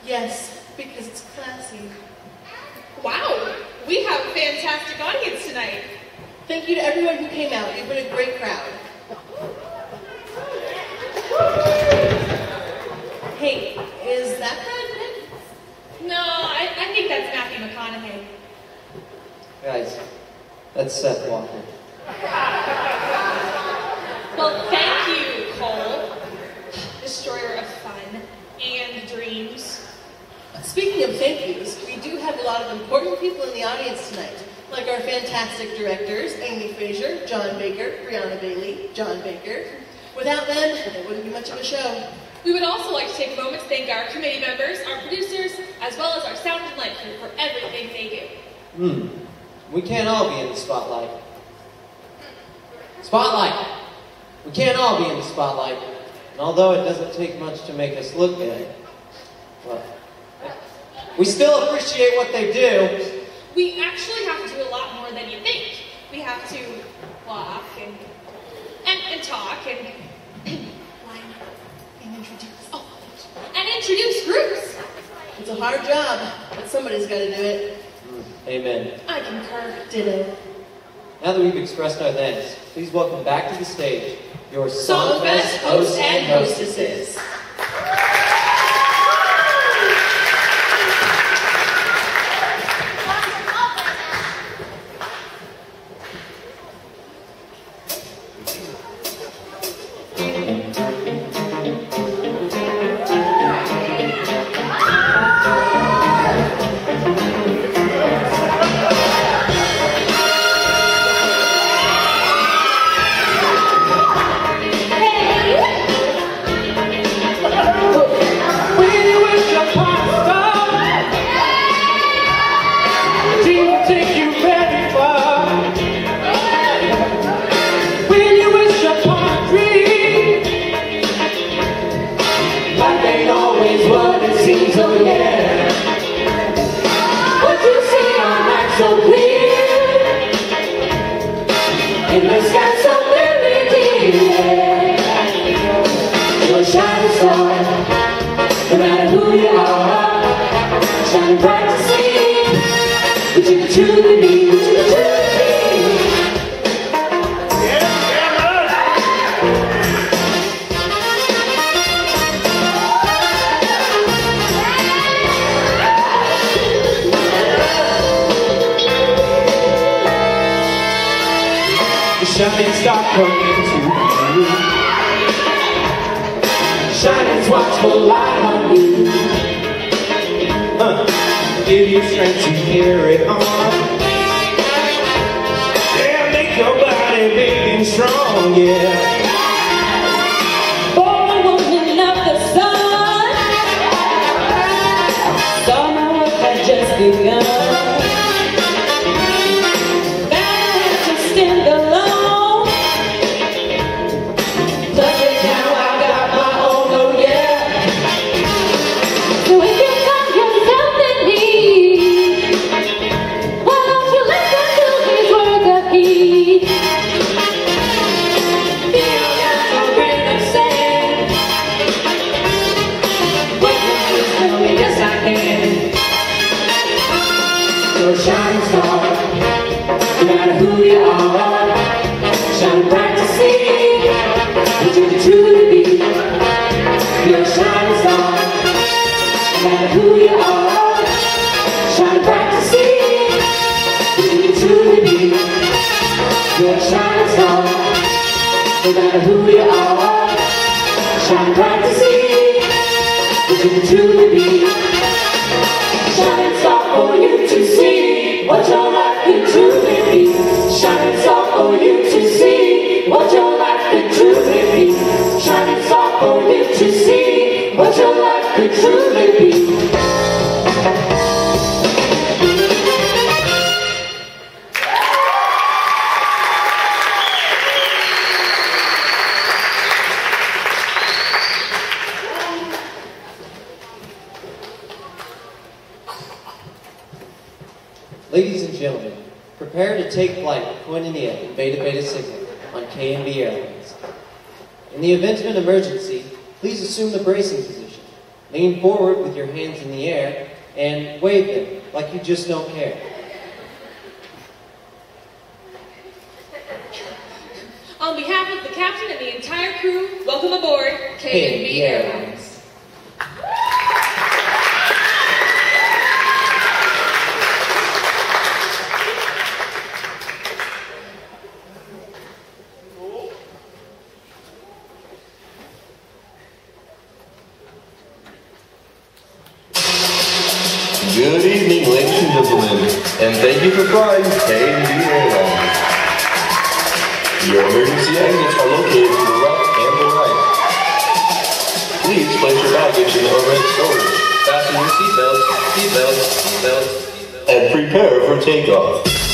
Yes, because it's classy. Wow, we have a fantastic audience tonight. Thank you to everyone who came out. You've been a great crowd. Hey, is that Brad Pitt? No, I think that's Matthew McConaughey. Guys, that's Seth Walker. Well, thank you, Cole, destroyer of fun and dreams. Speaking of thank yous, we do have a lot of important people in the audience tonight, like our fantastic directors, Amy Fraser, John Baker, Brianna Bailey, John Baker. Without them, it wouldn't be much of a show. We would also like to take a moment to thank our committee members, our producers, as well as our sound and light crew for everything they do. We can't all be in the spotlight. Spotlight! We can't all be in the spotlight. And although it doesn't take much to make us look good, well, we still appreciate what they do. We actually have to do a lot more than you think. We have to walk and talk and line up and introduce. Oh, and introduce groups. It's a hard job, but somebody's got to do it. Amen. I concur. Ditto. Now that we've expressed our thanks, please welcome back to the stage your Songfest hosts and hostesses. Shining star coming to you. Shining watchful light on you. Give you strength to carry on. Yeah, make your body big and strong, yeah. Born woman of the sun, summer work had just begun. Shining star, no matter who you are, shine bright to see what you truly be. You're a shining star, no matter who you are, shine bright to see what you truly be. You're a shining star, no matter who you are, shine bright to see what you truly be. Shining star for you to see what your life could truly be. Shining star for you to see what your life could truly be. Shining star for you to see what your life could truly be. Ladies and gentlemen, prepare to take flight with Point India and Beta Beta Sigma on KMB Airlines. In the event of an emergency, please assume the bracing position. Lean forward with your hands in the air and wave them like you just don't care. On behalf of the captain and the entire crew, welcome aboard K&B Airlines. Good evening, ladies and gentlemen, and thank you for flying K&B Airlines. Your emergency exits are located to the left and the right. Please place your baggage in the overhead storage. Fasten your seatbelts, and prepare for takeoff.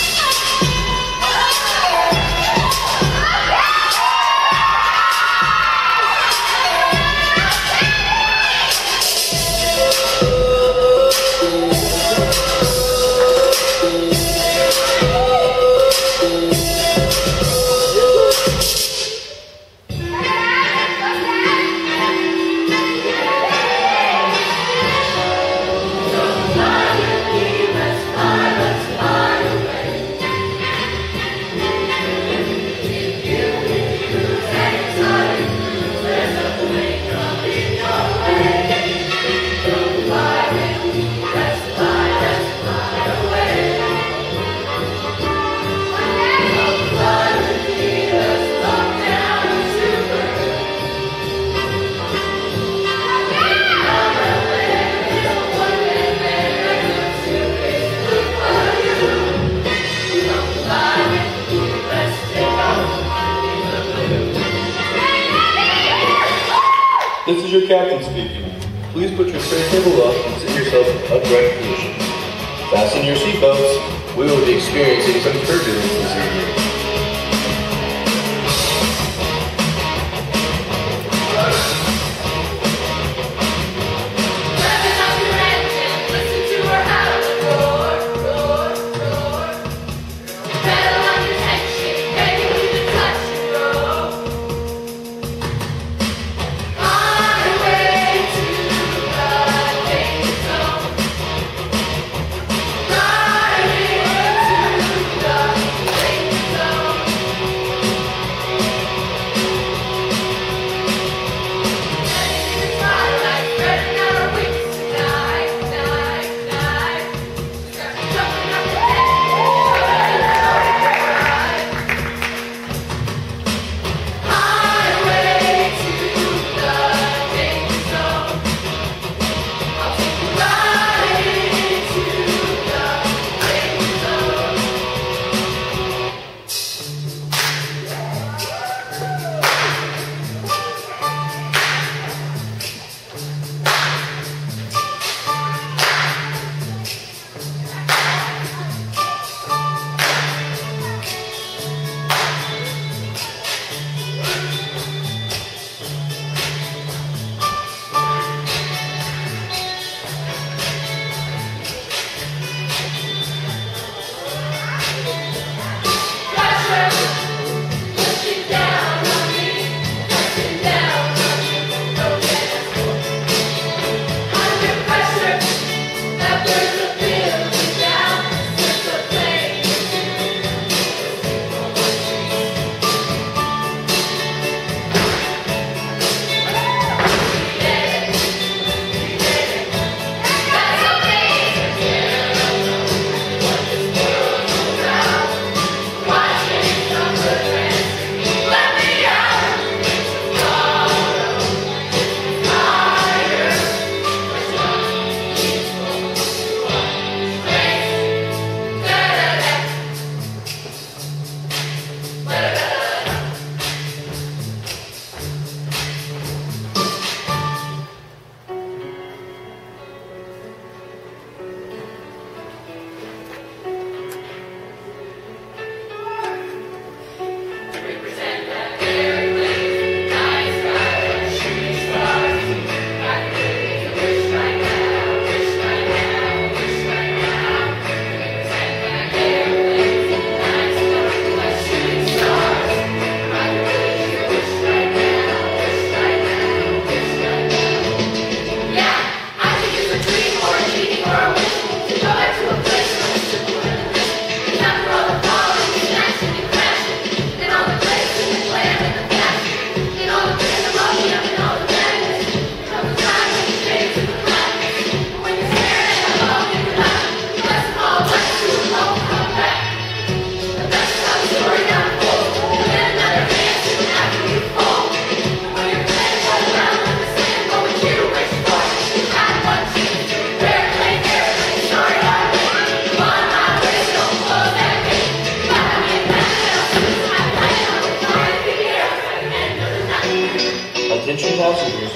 This is your captain speaking. Please put your tray table up and sit yourself in upright position. Fasten your seatbelts. We will be experiencing some turbulence this evening.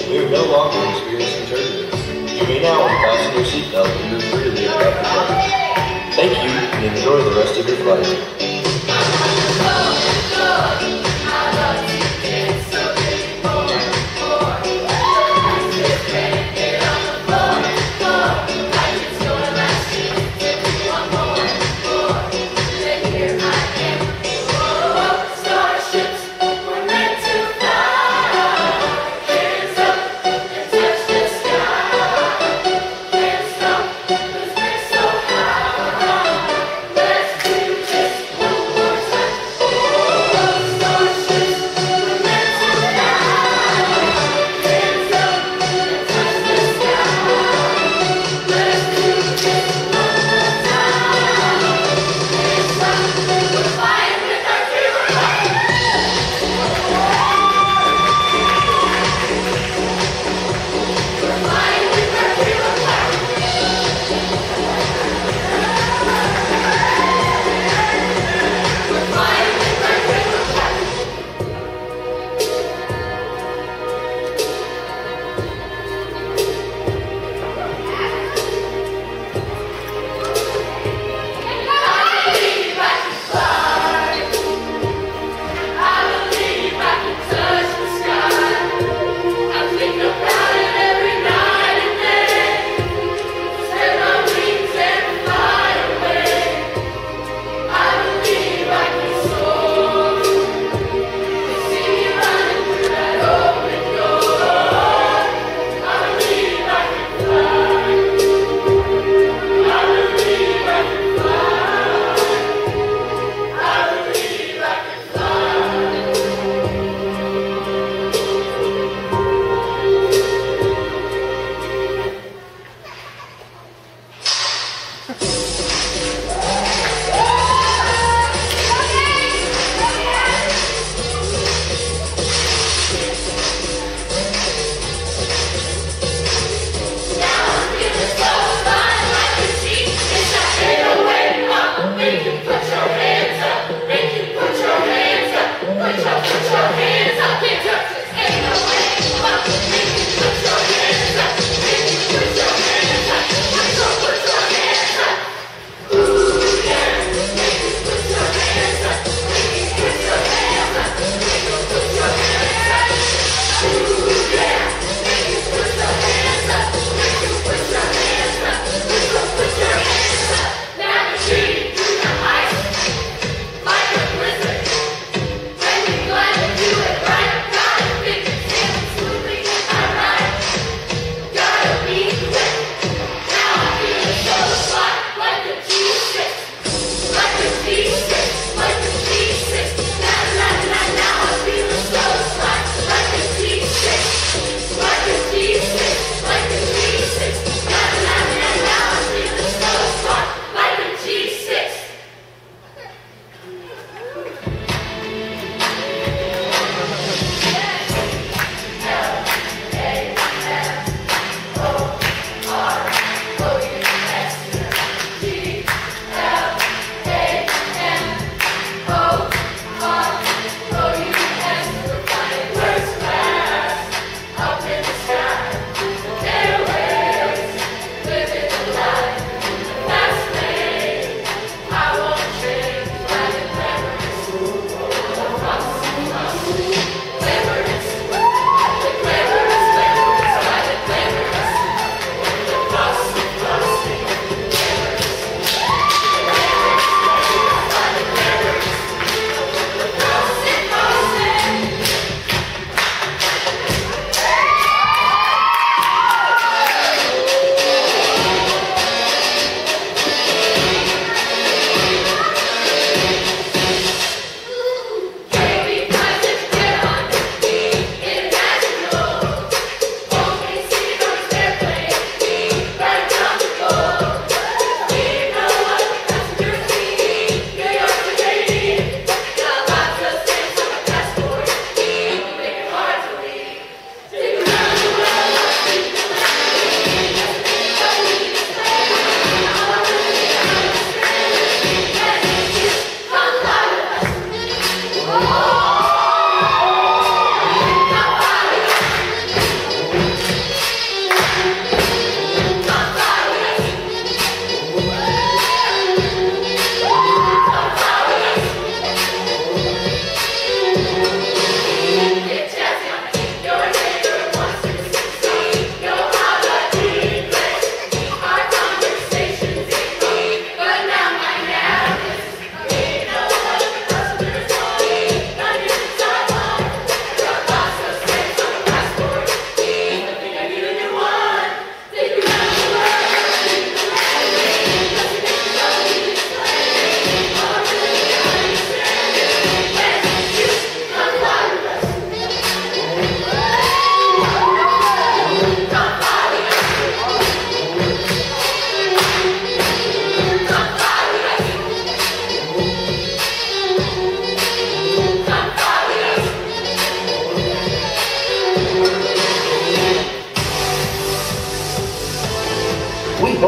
we are no longer experiencing turbulence. You may now unfasten your seatbelt and move freely about the plane. Thank you, and enjoy the rest of your flight.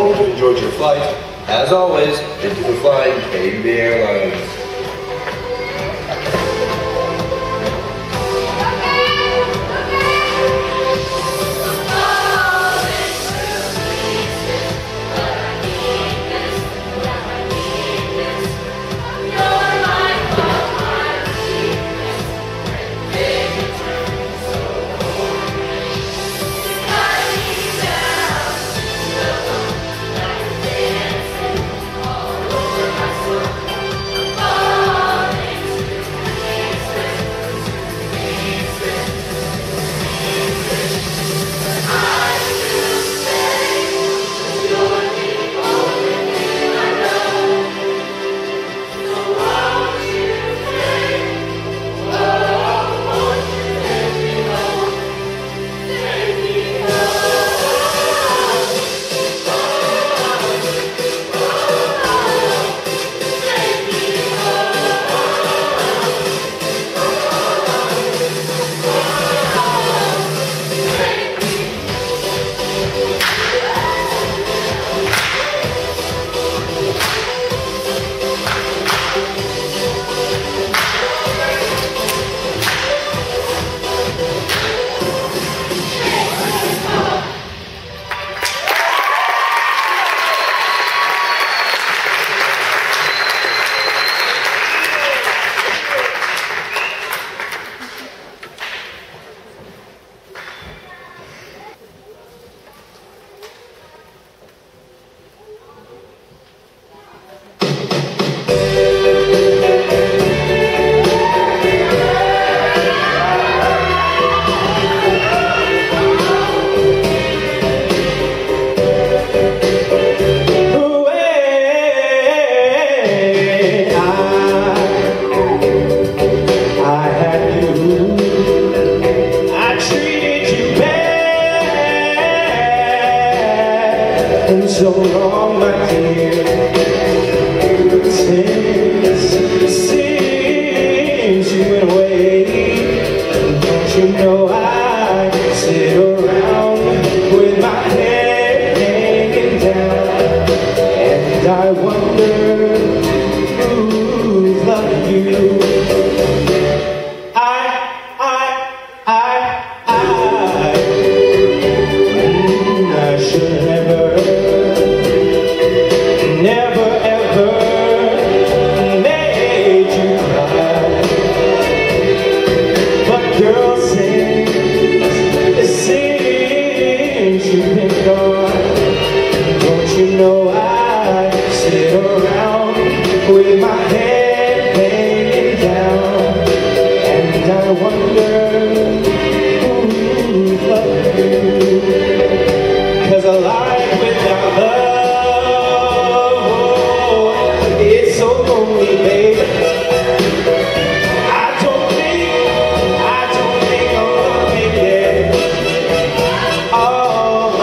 hope you enjoyed your flight. As always, thank you for flying KDB Airlines. So long, my dear, since you went away. Don't you know I sit around with my head hanging down, and I wonder who's loving you. I should never ever made you cry. But girl, since you've been gone, don't you know I sit around with my head hanging down, and I wonder who's loving you. 'Cause a life without love, oh, it's so lonely, baby. I don't think I'm gonna make it all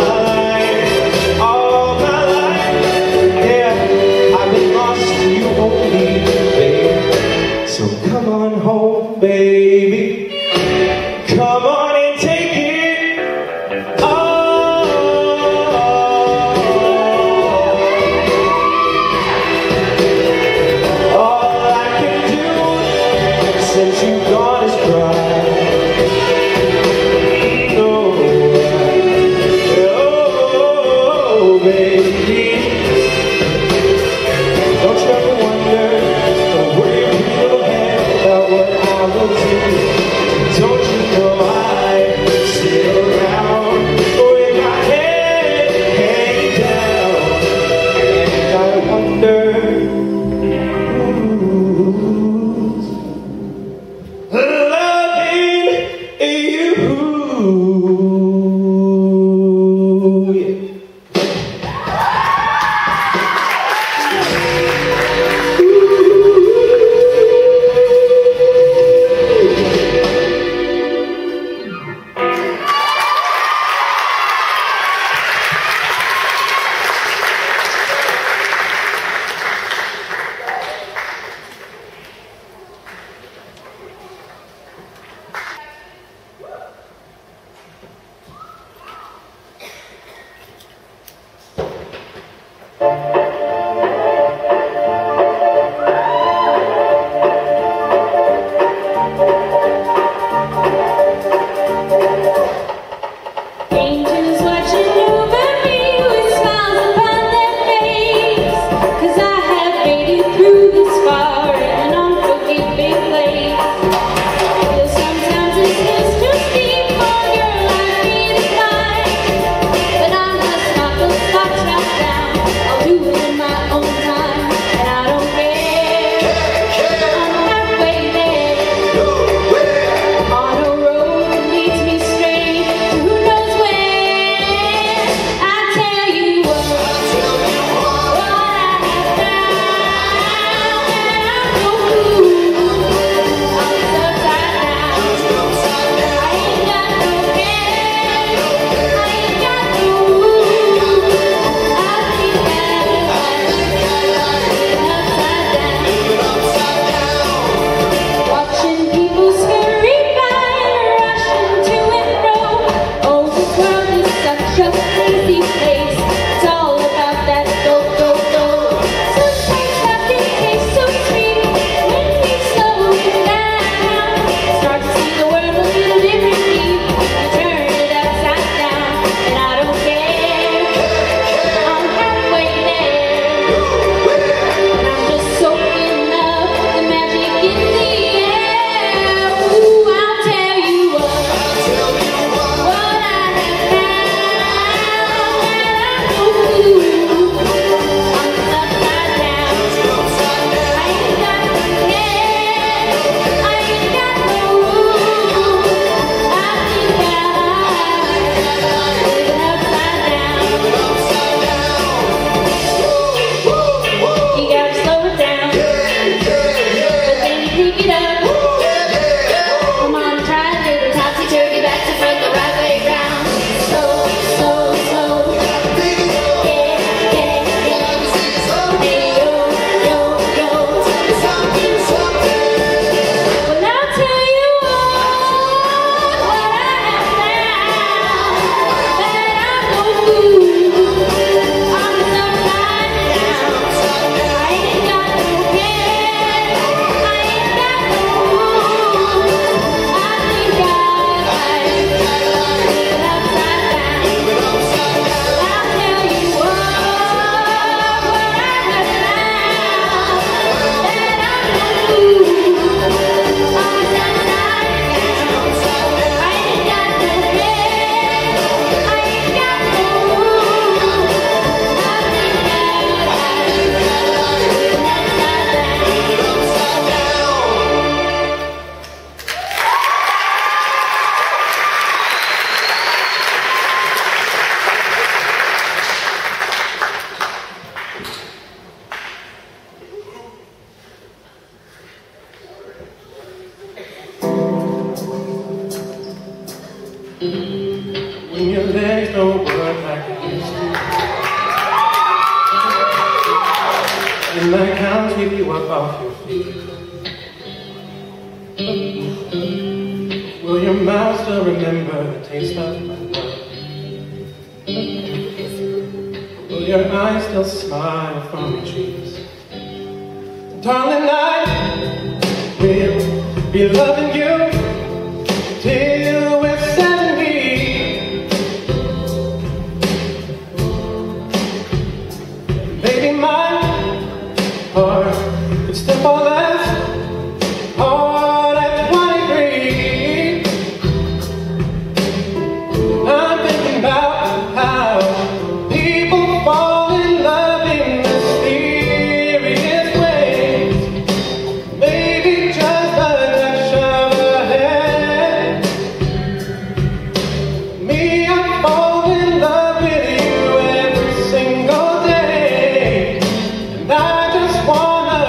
my life. Yeah, I've been lost to you only, baby. So come on home, baby. Come on and take it all. All I can Angels watching over me with smiles upon their face, 'cause I have made it through this far in an unforgiving place. Though sometimes it feels too steep for a girl like me to climb, but I must knock those thoughts right down. I'll do it in my own time, and I don't care. I'm halfway there, on a road that leads me straight to who knows where. I tell you what I have found, and I know who. I'm upside down. I ain't got no care. I ain't got no rule. I think that upside down. Watching people scurry by and rushing to and fro. Oh, this world is such a crazy place. It's all about that go, go, go. Some things that can taste so sweet when we slow it down. Start to see the world a little differently. Turn it upside down, and I don't care. I'm halfway there. And I'm just soaking up the magic in the air. Ooh, I'll tell you what I have found, and I know who. I'm upside down. I ain't got no care. I ain't got no rule. I think that I'm upside down. You gotta slow it down, but then you pick it up. Come on, try a little topsy-turvy, back to front, the right way round. Slow, slow, slow. Yeah, yeah, yeah. Hey, yo, yo, yo. Well, I'll tell you what I have found, that I know who. I'm upside down. I ain't got no care. I ain't got no rule. I think I live upside down. I'll tell you what I have found, that I know who. I'm upside down. I ain't got no care. I ain't got no rule. I think that I live upside When your legs don't work like they used to, and I can't sweep you up off your feet. Will your mouth still remember the taste of my love? Will your eyes still smile from your cheeks? Darling, I will be loving you till we're 70. Baby, my heart could step all that hard at 23. I'm thinking about how people fall in love in mysterious ways. Maybe just a touch of a hand. Me, I fall in love with you every single day, and I just wanna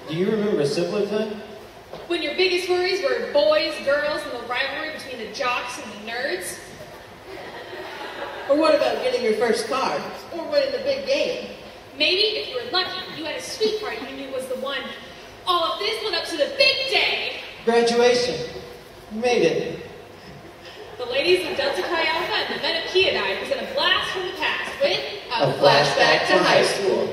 Do you remember a simpler time? When your biggest worries were boys, girls, and the rivalry between the jocks and the nerds? Or what about getting your first car? Or winning the big game? Maybe, if you were lucky, you had a sweetheart you knew was the one. All of this led up to the big day. Graduation. You made it. The ladies of Delta Chi Alpha and the men of Keonide present a blast from the past with A flashback to high school.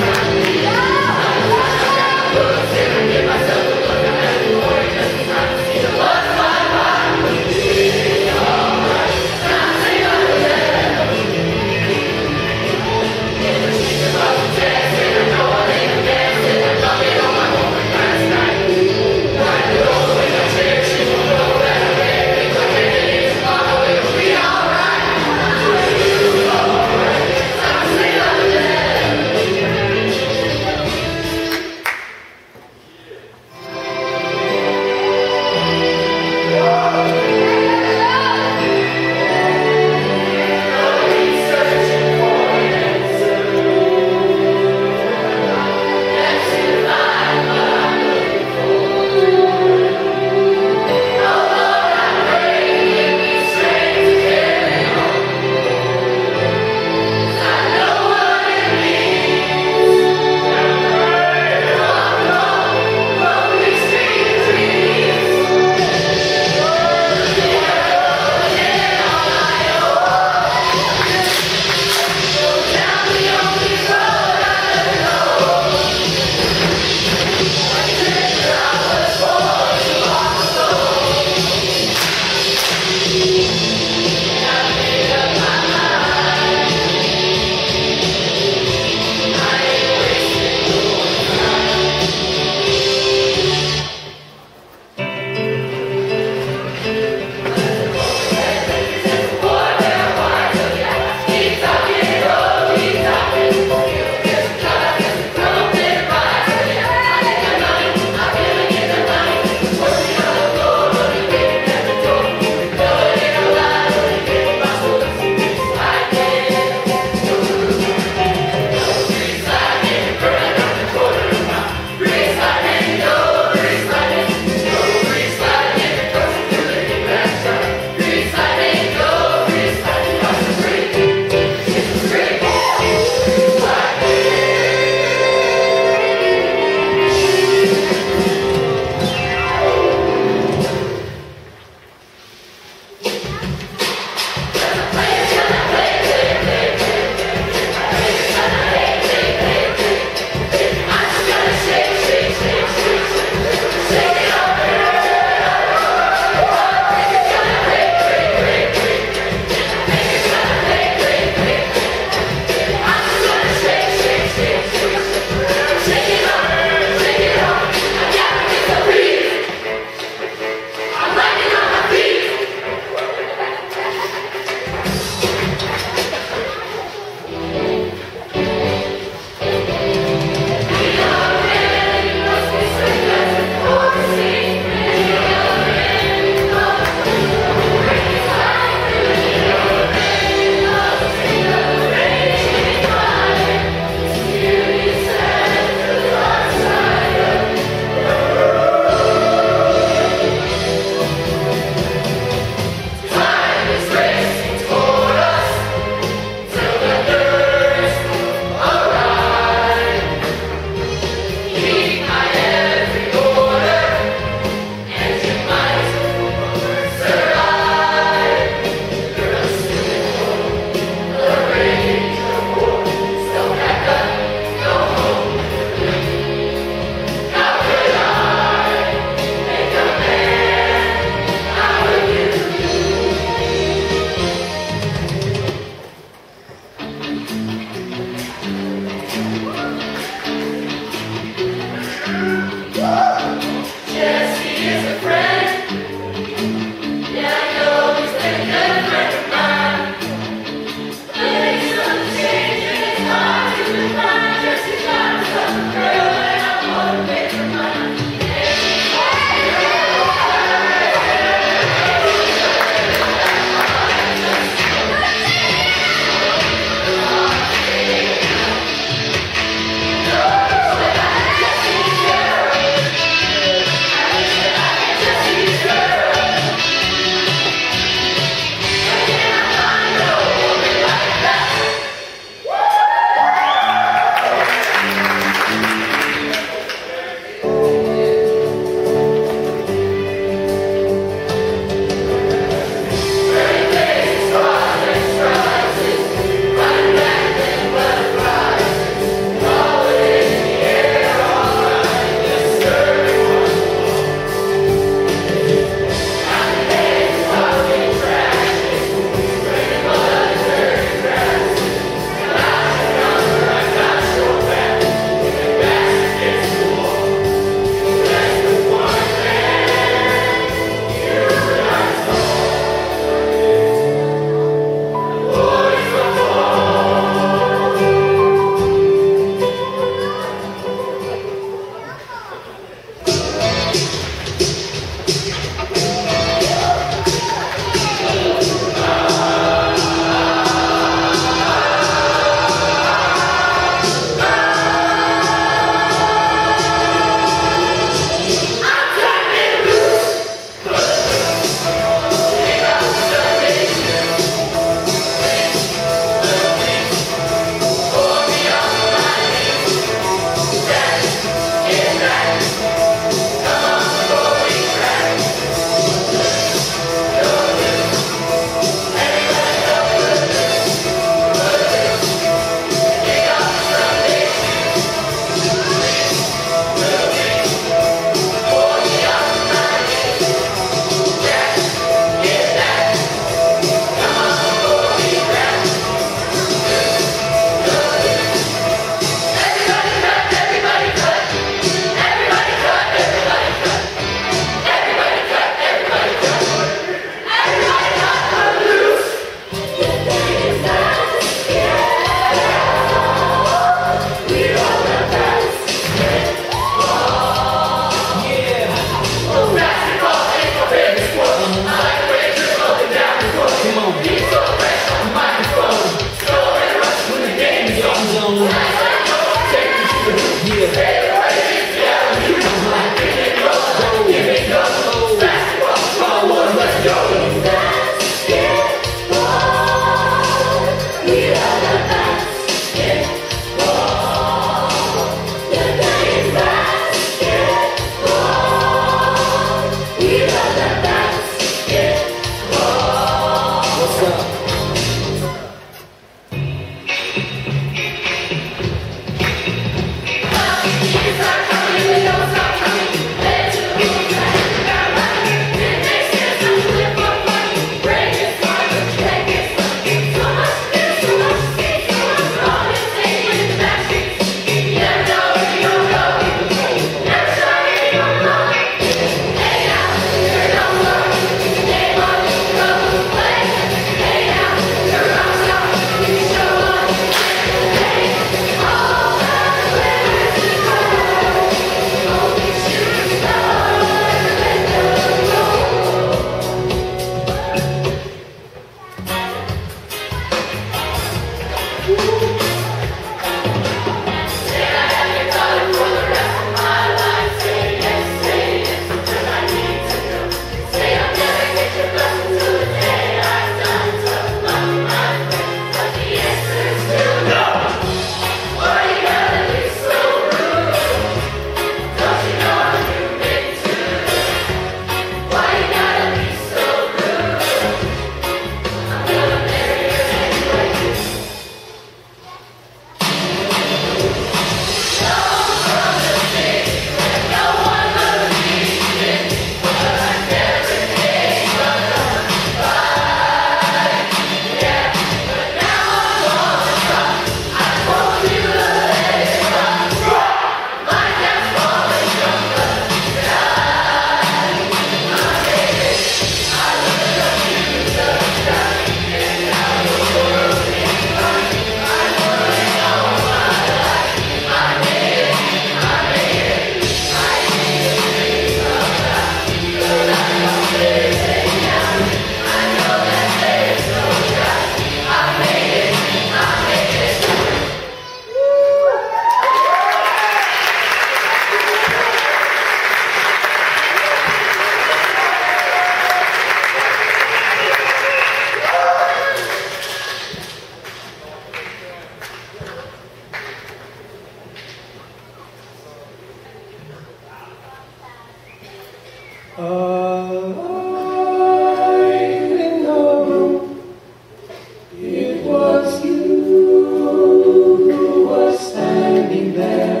alive in the room. It was you who was standing there.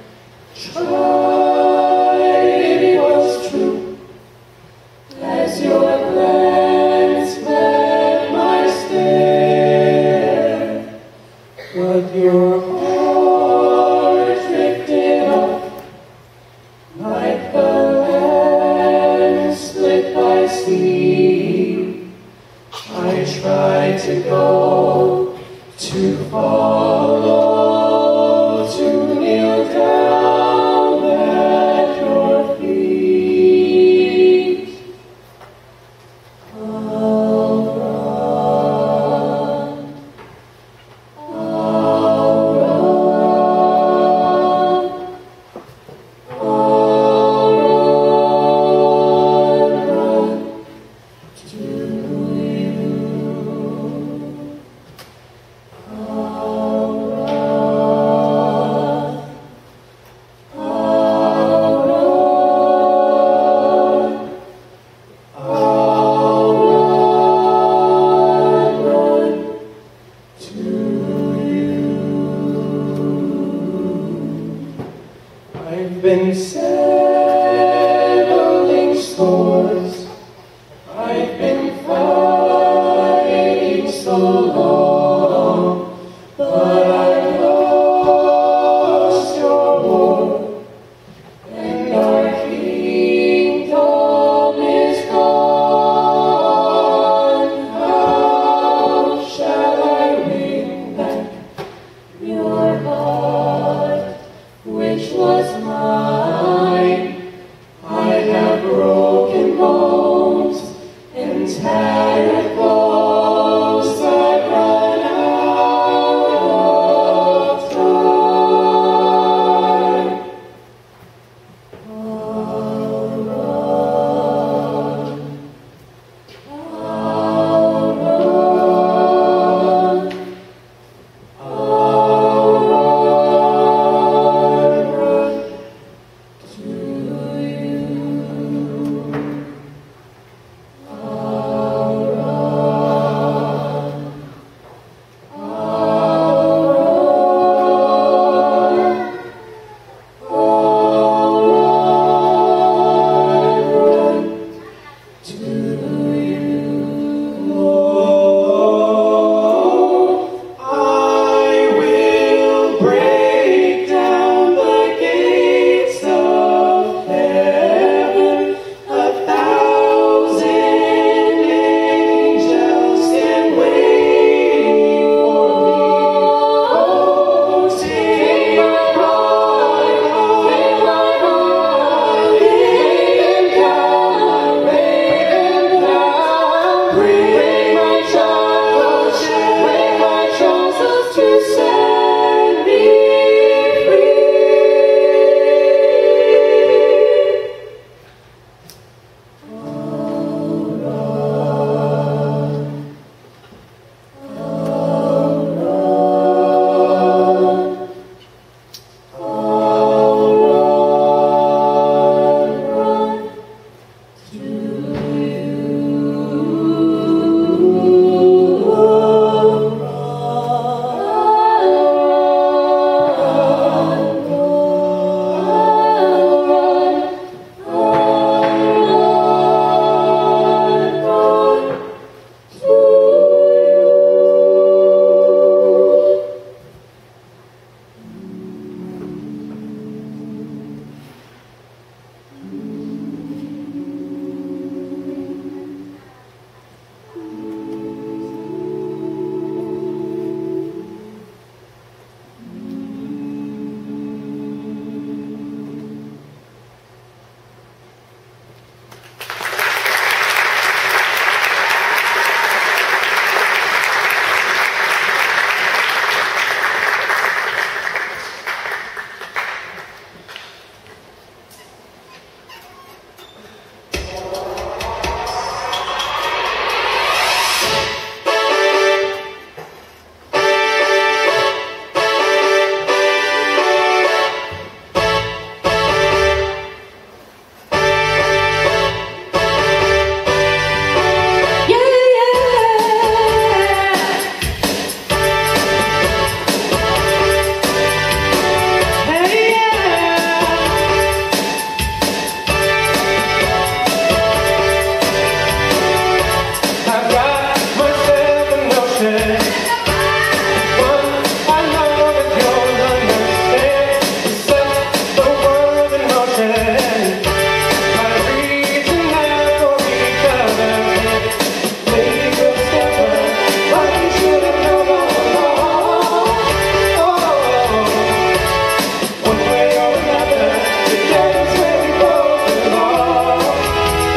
Tried, it was true, as your glance met my stare. But your heart drifted off like the land split by sea. I tried to go, to follow, to kneel down at your feet. I'll run, I'll run, I'll run to you. I'll run, I'll run, I'll run to you. I've been settling scores. I've been fighting so long, but I've lost your war, and our kingdom is gone. How shall I win back your heart, which was mine? I have broken bones and tattered clothes. I've run out of time. I'll run, I'll run, I'll run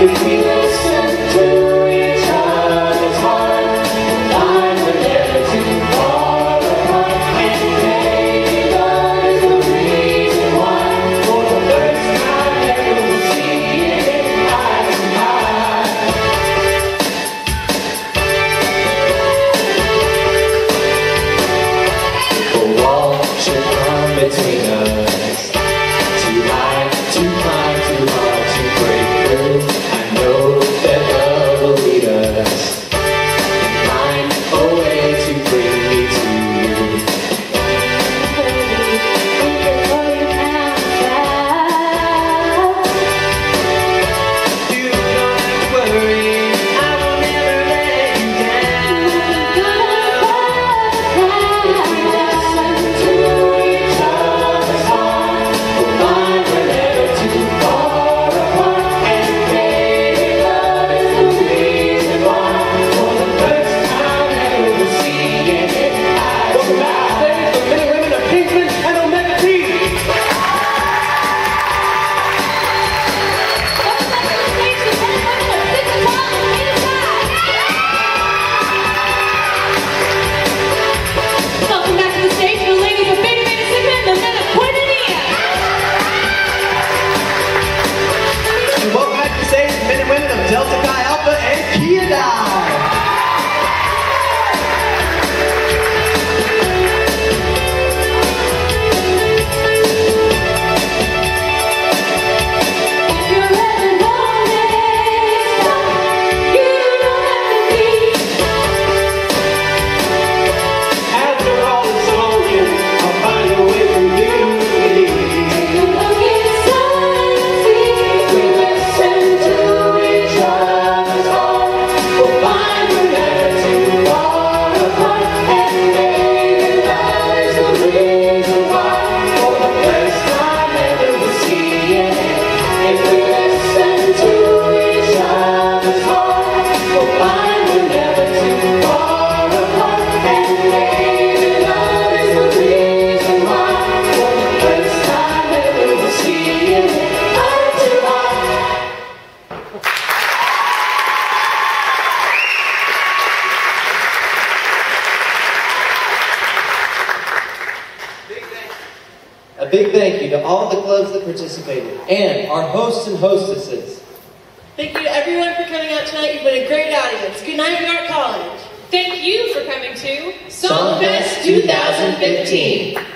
A big thank you to all the clubs that participated, and our hosts and hostesses. Thank you to everyone for coming out tonight. You've been a great audience. Good night, Art College. Thank you for coming to Songfest 2015.